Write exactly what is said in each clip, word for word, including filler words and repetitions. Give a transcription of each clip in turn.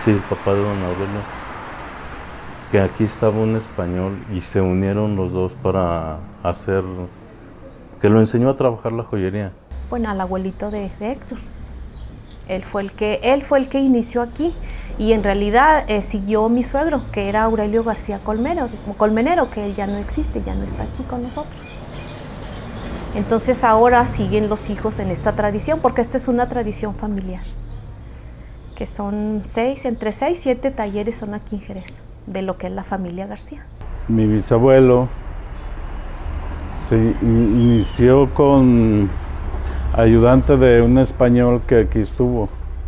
Sí, el papá de don Aurelio, que aquí estaba un español y se unieron los dos para hacer, que lo enseñó a trabajar la joyería. Bueno, al abuelito de, de Héctor. Él fue el que, él fue el que inició aquí y en realidad eh, siguió mi suegro, que era Aurelio García Colmenero, Colmenero, que él ya no existe, ya no está aquí con nosotros. Entonces ahora siguen los hijos en esta tradición, porque esto es una tradición familiar, que son seis, entre seis y siete talleres son aquí en Jerez, de lo que es la familia García. Mi bisabuelo se inició con ayudante de un español que aquí estuvo.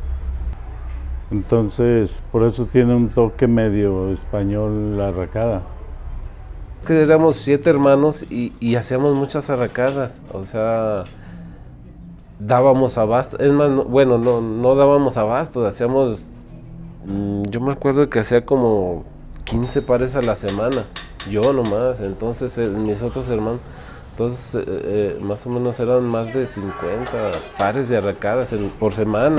Entonces, por eso tiene un toque medio español la arracada. Es que éramos siete hermanos y, y hacíamos muchas arracadas, o sea, dábamos abasto, es más, no, bueno, no, no dábamos abasto, hacíamos, mmm, yo me acuerdo que hacía como quince pares a la semana, yo nomás, entonces eh, mis otros hermanos, entonces eh, eh, más o menos eran más de cincuenta pares de arracadas en, por semana.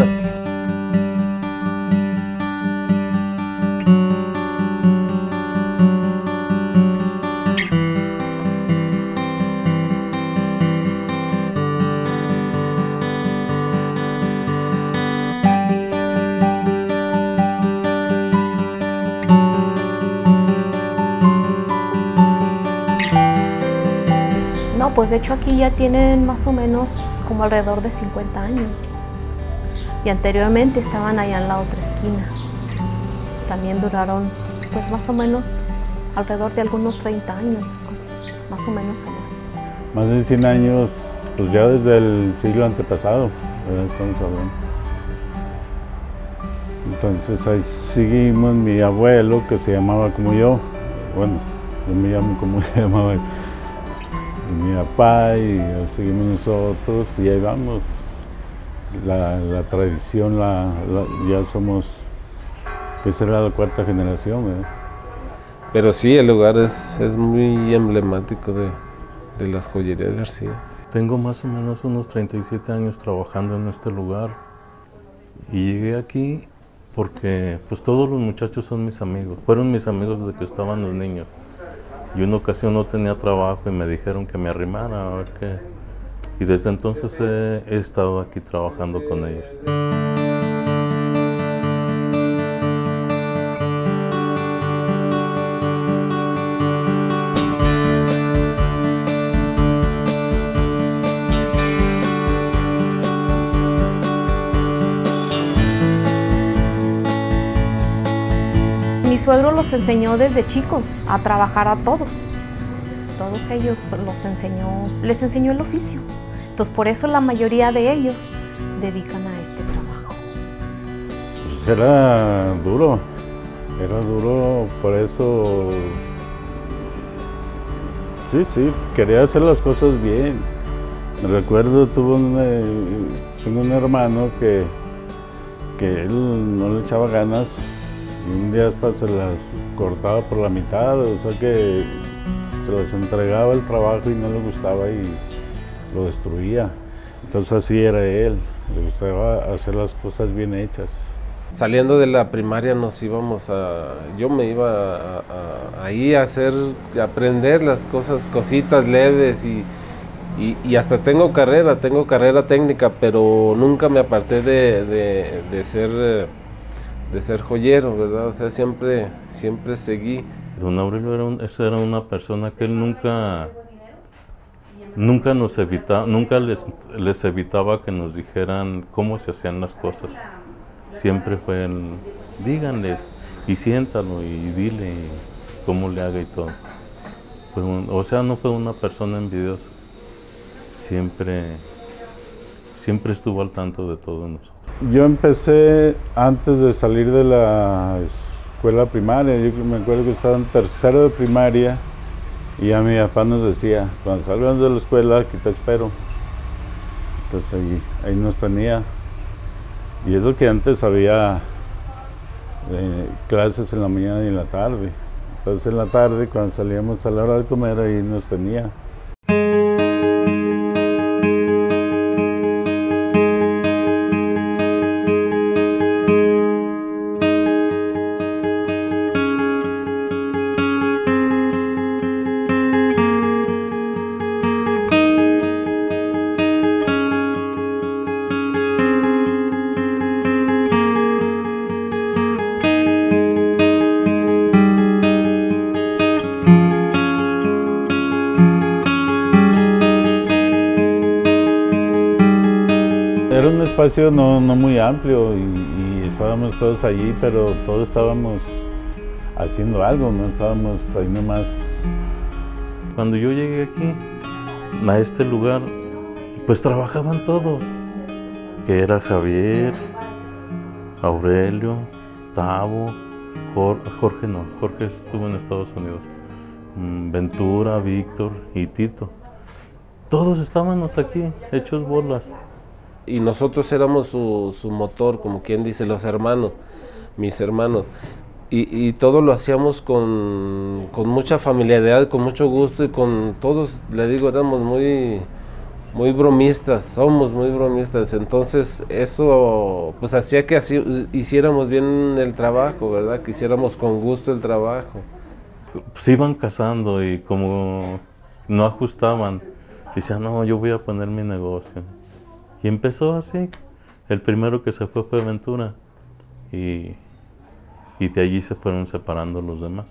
No, pues de hecho aquí ya tienen más o menos como alrededor de cincuenta años. Y anteriormente estaban allá en la otra esquina. También duraron pues más o menos alrededor de algunos treinta años, más o menos allá. Más de cien años, pues ya desde el siglo antepasado, estamos hablando. Entonces ahí seguimos mi abuelo, que se llamaba como yo, bueno, yo me llamo como se llamaba él. Y mi papá, y seguimos nosotros, y ahí vamos. La, la tradición, la, la, ya somos, que será la cuarta generación, ¿verdad? Pero sí, el lugar es, es muy emblemático de, de las joyerías García. Tengo más o menos unos treinta y siete años trabajando en este lugar y llegué aquí porque pues todos los muchachos son mis amigos, fueron mis amigos desde que estaban los niños. Y una ocasión no tenía trabajo y me dijeron que me arrimara a ver qué. Y desde entonces he, he estado aquí trabajando con ellos. Mi suegro los enseñó desde chicos a trabajar a todos. Todos ellos los enseñó, les enseñó el oficio. Entonces por eso la mayoría de ellos dedican a este trabajo. Pues era duro, era duro, por eso, sí, sí, quería hacer las cosas bien. Me recuerdo, tuve un, eh, tengo un hermano que, que él no le echaba ganas y un día hasta se las cortaba por la mitad, o sea que se les entregaba el trabajo y no le gustaba y lo destruía. Entonces así era él, le gustaba hacer las cosas bien hechas. Saliendo de la primaria nos íbamos a, yo me iba a, a, ahí a hacer, a aprender las cosas, cositas leves y, y, y hasta tengo carrera, tengo carrera técnica, pero nunca me aparté de, de, de ser, de ser joyero, ¿verdad? O sea, siempre, siempre seguí. Don Aurelio era, un, esa era una persona que él nunca, nunca nos evitaba, nunca les, les evitaba que nos dijeran cómo se hacían las cosas. Siempre fue el, díganles y siéntalo y dile cómo le haga y todo. Fue un, o sea, no fue una persona envidiosa. Siempre, siempre estuvo al tanto de todo nosotros. Yo empecé antes de salir de la escuela primaria. Yo me acuerdo que estaba en tercero de primaria y ya mi papá nos decía, cuando salgan de la escuela, aquí te espero. Entonces ahí, ahí nos tenía. Y eso que antes había eh, clases en la mañana y en la tarde. Entonces en la tarde, cuando salíamos a la hora de comer, ahí nos tenía. era un espacio no, no muy amplio y, y estábamos todos allí, pero todos estábamos haciendo algo, no estábamos ahí nomás. Cuando yo llegué aquí, a este lugar, pues trabajaban todos, que era Javier, Aurelio, Tavo, Jorge, Jorge no, Jorge estuvo en Estados Unidos, Ventura, Víctor y Tito. Todos estábamos aquí, hechos bolas. Y nosotros éramos su, su motor, como quien dice, los hermanos, mis hermanos. Y, y todo lo hacíamos con, con mucha familiaridad, con mucho gusto y con todos, le digo, éramos muy, muy bromistas, somos muy bromistas. Entonces eso pues hacía que así hiciéramos bien el trabajo, ¿verdad? Que hiciéramos con gusto el trabajo. Se iban casando y como no ajustaban, decían, no, yo voy a poner mi negocio. Y empezó así. El primero que se fue fue Ventura. Y, y de allí se fueron separando los demás.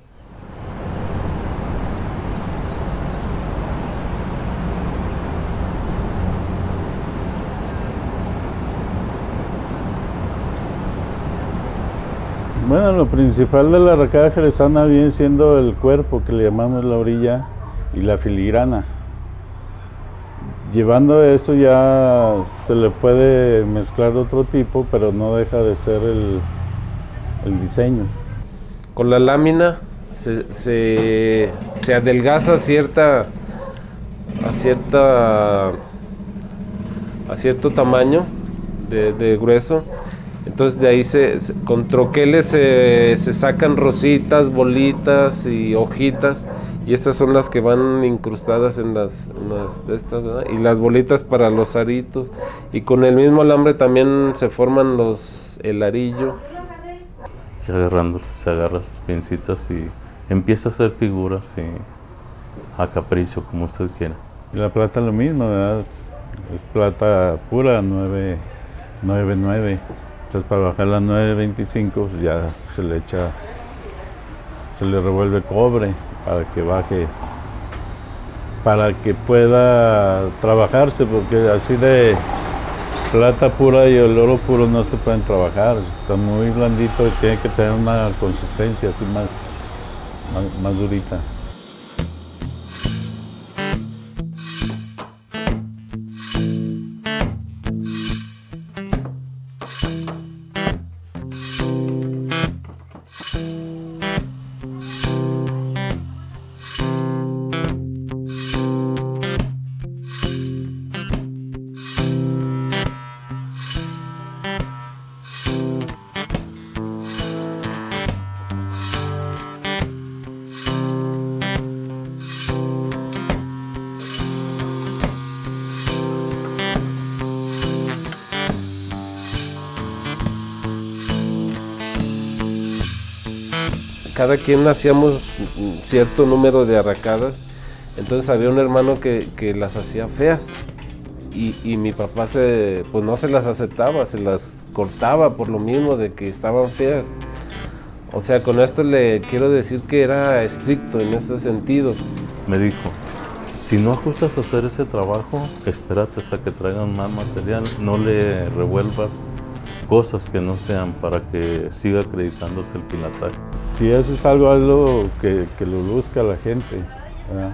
Bueno, lo principal de la arracada jerezana viene siendo el cuerpo, que le llamamos la orilla, y la filigrana. Llevando eso ya se le puede mezclar otro tipo, pero no deja de ser el, el diseño. Con la lámina se, se, se adelgaza a cierta, a cierta, a cierto tamaño de, de grueso. Entonces de ahí se, se, con troqueles se, se sacan rositas, bolitas y hojitas, y estas son las que van incrustadas en las, en las de estas, ¿verdad? Y las bolitas para los aritos, y con el mismo alambre también se forman los, el arillo. Y agarrándose, se agarra sus pincitas y empieza a hacer figuras y a capricho, como usted quiera. Y la plata lo mismo, ¿verdad? Es plata pura, nueve nueve. Entonces para bajar la nueve veinticinco pues ya se le echa, se le revuelve cobre para que baje, para que pueda trabajarse, porque así de plata pura y el oro puro no se pueden trabajar, está muy blandito y tiene que tener una consistencia así más, más, más durita. Cada quien hacíamos cierto número de arracadas, entonces había un hermano que, que las hacía feas y, y mi papá se, pues no se las aceptaba, se las cortaba por lo mismo de que estaban feas. O sea, con esto le quiero decir que era estricto en ese sentido. Me dijo, si no ajustas a hacer ese trabajo, espérate hasta que traigan más material, no le revuelvas cosas que no sean para que siga acreditándose el pilataje. Si eso es algo, algo que, que lo luzca la gente, ¿verdad?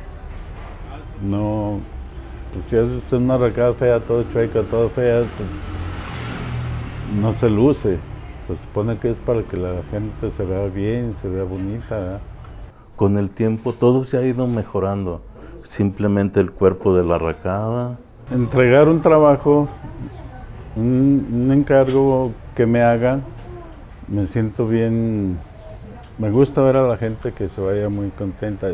No, pues si haces una arracada fea, todo chueca, todo fea, pues no se luce. Se supone que es para que la gente se vea bien, se vea bonita, ¿verdad? Con el tiempo todo se ha ido mejorando, simplemente el cuerpo de la arracada. Entregar un trabajo, un, un encargo que me hagan, me siento bien, me gusta ver a la gente que se vaya muy contenta.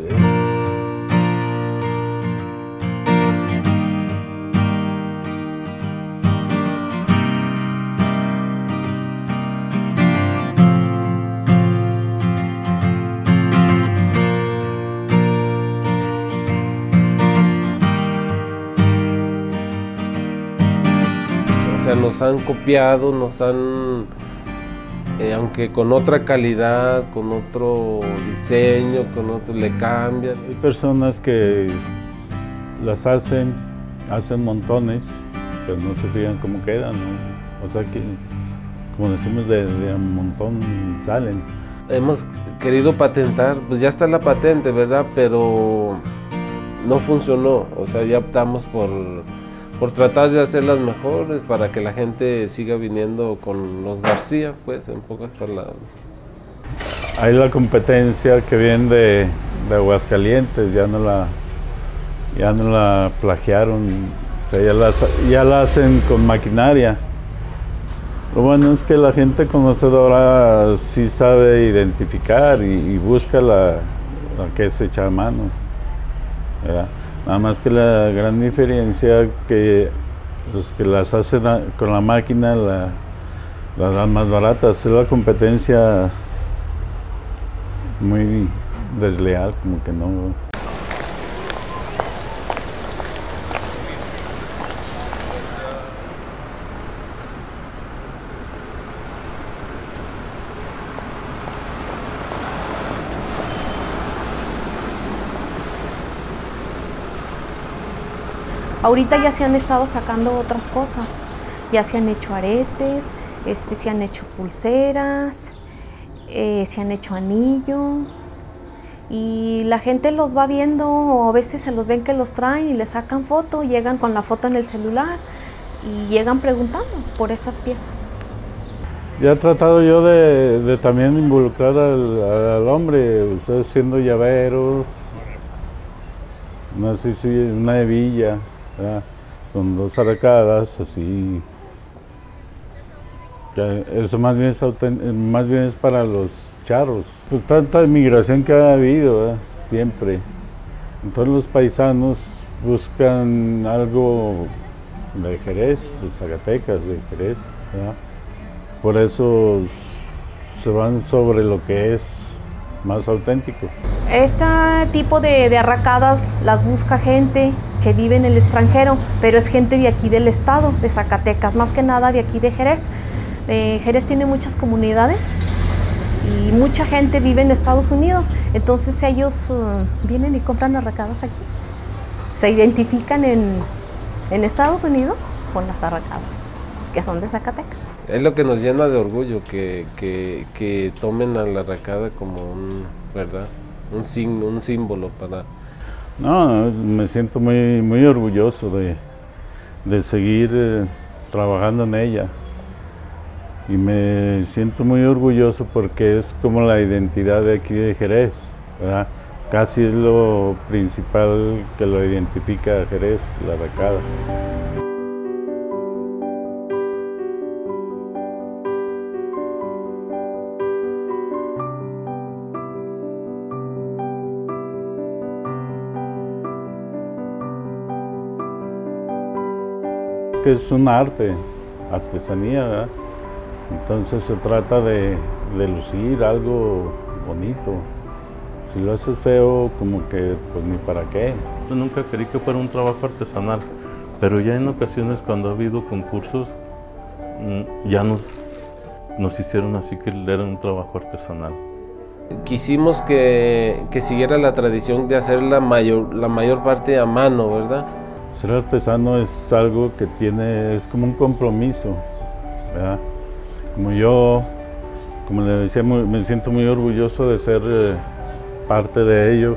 Nos han copiado, nos han, eh, aunque con otra calidad, con otro diseño, con otro, le cambian. Hay personas que las hacen, hacen montones pero no se fijan cómo quedan, ¿no? O sea que, como decimos, de, de un montón salen. Hemos querido patentar, pues ya está la patente, ¿verdad? Pero no funcionó, o sea, ya optamos por, por tratar de hacerlas mejores para que la gente siga viniendo con los García, pues, en pocas palabras. Hay la competencia que viene de, de Aguascalientes, ya no la, ya no la plagiaron, o sea, ya la, ya la hacen con maquinaria. Lo bueno es que la gente conocedora sí sabe identificar y, y busca la, la que es hecha a mano, ¿verdad? Nada más que la gran diferencia es que los que las hacen a, con la máquina la, las dan más baratas. Es la competencia muy desleal, como que no. Ahorita ya se han estado sacando otras cosas, ya se han hecho aretes, este, se han hecho pulseras, eh, se han hecho anillos y la gente los va viendo o a veces se los ven que los traen y les sacan foto, llegan con la foto en el celular y llegan preguntando por esas piezas. Ya he tratado yo de, de también involucrar al, al hombre, ustedes haciendo llaveros, una, sí, sí, una hebilla, ¿verdad? Con dos arcadas, así. Ya, eso más bien, es más bien es para los charros. Pues tanta inmigración que ha habido, ¿verdad? Siempre. Entonces los paisanos buscan algo de Jerez, de Zacatecas, de Jerez, ¿verdad? Por eso se van sobre lo que es más auténtico. Este tipo de, de arracadas las busca gente que vive en el extranjero, pero es gente de aquí del estado, de Zacatecas, más que nada de aquí de Jerez. Eh, Jerez tiene muchas comunidades y mucha gente vive en Estados Unidos, entonces ellos uh, vienen y compran arracadas aquí. Se identifican en, en Estados Unidos con las arracadas, que son de Zacatecas. Es lo que nos llena de orgullo, que, que, que tomen a la arracada como un, ¿verdad? Un, signo, un símbolo para... No, me siento muy, muy orgulloso de, de seguir eh, trabajando en ella. Y me siento muy orgulloso porque es como la identidad de aquí de Jerez, ¿verdad? Casi es lo principal que lo identifica a Jerez, la arracada. Que es un arte, artesanía, ¿verdad? Entonces se trata de, de lucir algo bonito. Si lo haces feo, como que pues ni para qué. Yo nunca creí que fuera un trabajo artesanal, pero ya en ocasiones cuando ha habido concursos, ya nos, nos hicieron así que era un trabajo artesanal. Quisimos que, que siguiera la tradición de hacer la mayor, la mayor parte a mano, ¿verdad? Ser artesano es algo que tiene, es como un compromiso, ¿verdad? Como yo, como le decía, muy, me siento muy orgulloso de ser eh, parte de ello.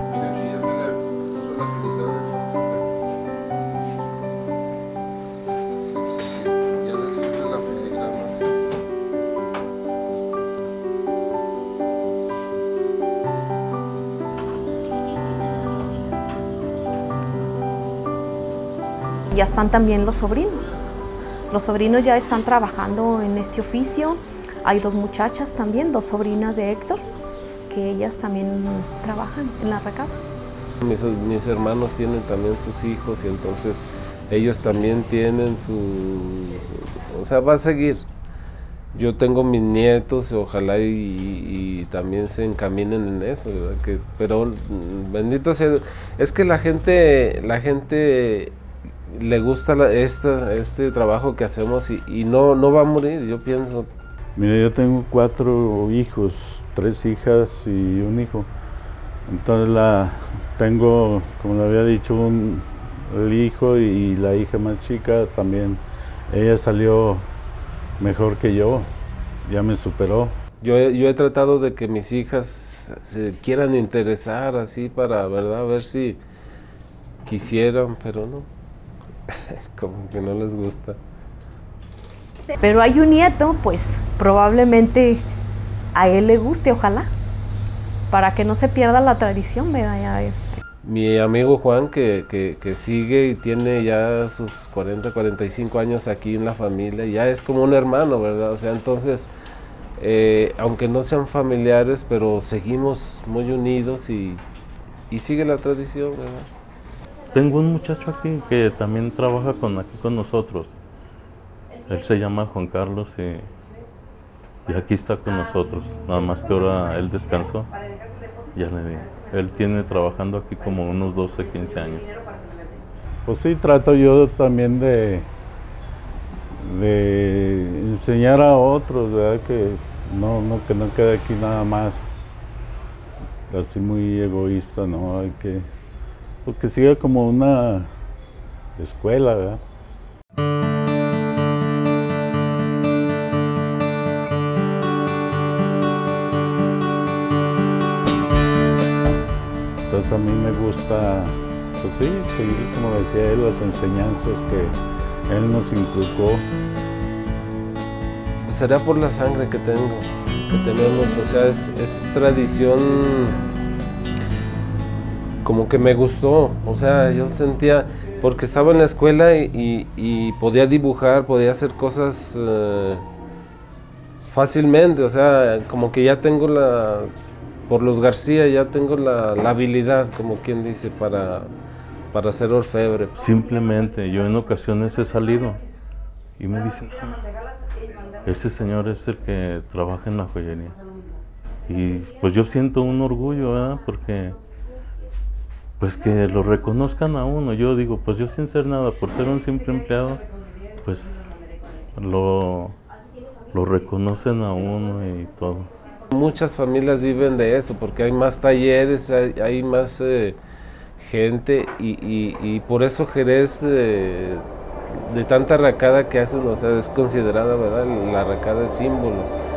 Ya están también los sobrinos. Los sobrinos ya están trabajando en este oficio. Hay dos muchachas también, dos sobrinas de Héctor, que ellas también trabajan en la arracada. Mis, mis hermanos tienen también sus hijos y entonces ellos también tienen su... O sea, va a seguir. Yo tengo mis nietos, ojalá y, y también se encaminen en eso, ¿verdad? Que, pero bendito sea, es que la gente, la gente le gusta la, esta, este trabajo que hacemos y, y no, no va a morir, yo pienso. Mira, yo tengo cuatro hijos, tres hijas y un hijo. Entonces la, tengo, como le había dicho, un, el hijo y la hija más chica también, ella salió mejor que yo, ya me superó. Yo he, yo he tratado de que mis hijas se quieran interesar así para, ¿verdad? A ver si quisieran, pero no, como que no les gusta. Pero hay un nieto, pues probablemente a él le guste, ojalá, para que no se pierda la tradición, ¿verdad? Ya, mi amigo Juan, que, que, que sigue y tiene ya sus cuarenta, cuarenta y cinco años aquí en la familia, ya es como un hermano, ¿verdad? O sea, entonces, eh, aunque no sean familiares, pero seguimos muy unidos y, y sigue la tradición, ¿verdad? Tengo un muchacho aquí que también trabaja con, aquí con nosotros. Él se llama Juan Carlos y, y aquí está con nosotros. Nada más que ahora él descansó. Ya le digo. Él tiene trabajando aquí como unos doce, quince años. Pues sí, trato yo también de, de enseñar a otros, ¿verdad? Que no, no, que no quede aquí nada más así muy egoísta, ¿no? Hay que, pues que siga como una escuela, ¿verdad? Entonces a mí me gusta, pues sí, seguir, como decía él, las enseñanzas que él nos inculcó. Pues será por la sangre que tengo, que tenemos, o sea, es, es tradición como que me gustó, o sea, yo sentía, porque estaba en la escuela y, y, y podía dibujar, podía hacer cosas eh, fácilmente, o sea, como que ya tengo la... Por los García ya tengo la, la habilidad, como quien dice, para, para hacer orfebre. Simplemente yo en ocasiones he salido y me dicen, ese señor es el que trabaja en la joyería. Y pues yo siento un orgullo, ¿verdad? Porque pues que lo reconozcan a uno. Yo digo, pues yo sin ser nada, por ser un simple empleado, pues lo, lo reconocen a uno y todo. Muchas familias viven de eso, porque hay más talleres, hay, hay más eh, gente y, y, y por eso Jerez, eh, de tanta arracada que hacen, o sea, es considerada, ¿verdad? La arracada es símbolo.